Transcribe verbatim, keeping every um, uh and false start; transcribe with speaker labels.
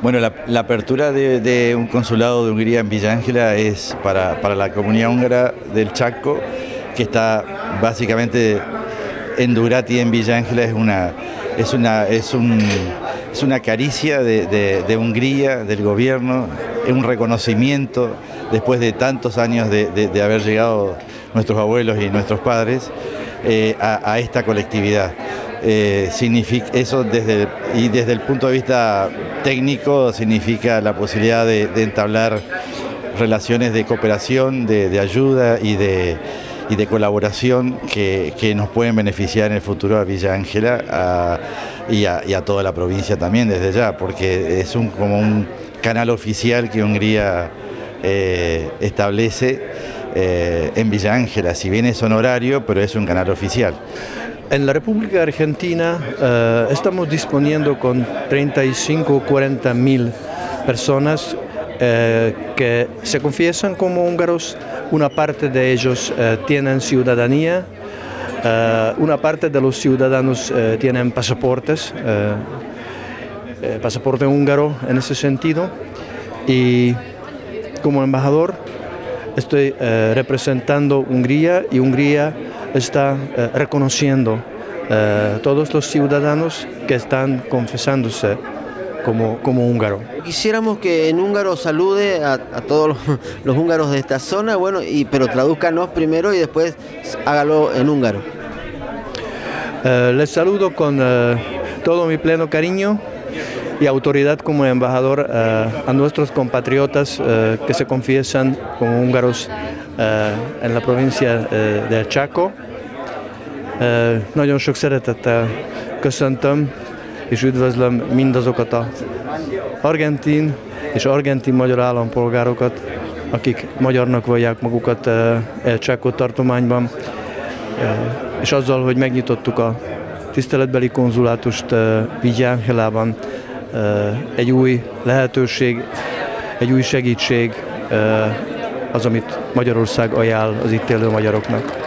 Speaker 1: Bueno, la, la apertura de, de un consulado de Hungría en Villa Ángela es para, para la comunidad húngara del Chaco, que está básicamente en Durati, en Villa Ángela. Es una, es una, es un, es una caricia de, de, de Hungría, del gobierno, es un reconocimiento después de tantos años de, de, de haber llegado nuestros abuelos y nuestros padres eh, a, a esta colectividad. Eh, significa eso desde, y desde el punto de vista técnico significa la posibilidad de, de entablar relaciones de cooperación, de, de ayuda y de, y de colaboración que, que nos pueden beneficiar en el futuro a Villa Ángela a, y, a, y a toda la provincia también desde ya, porque es un, como un canal oficial que Hungría eh, establece eh, en Villa Ángela, si bien es honorario, pero es un canal oficial.
Speaker 2: En la República Argentina eh, estamos disponiendo con treinta y cinco o cuarenta mil personas eh, que se confiesan como húngaros. Una parte de ellos eh, tienen ciudadanía, eh, una parte de los ciudadanos eh, tienen pasaportes, eh, eh, pasaporte húngaro en ese sentido. Y como embajador estoy eh, representando Hungría y Hungría está eh, reconociendo eh, todos los ciudadanos que están confesándose como, como húngaro.
Speaker 3: Quisiéramos que en húngaro salude a, a todos los, los húngaros de esta zona, bueno, y, pero tradúzcanos primero y después hágalo en húngaro.
Speaker 2: Eh, les saludo con eh, todo mi pleno cariño y autoridad como embajador eh, a nuestros compatriotas eh, que se confiesan como húngaros eh, en la provincia eh, del Chaco. Eh, nagyon sok szeretettel köszöntöm és üdvözlöm mindazokat az argentin és argentin-magyar állampolgárokat, akik magyarnak vallják magukat eh, El Chaco tartományban, eh, és azzal, hogy megnyitottuk a tiszteletbeli konzulátust eh, Villa Ángelában, egy új lehetőség, egy új segítség az, amit Magyarország ajánl az itt élő magyaroknak.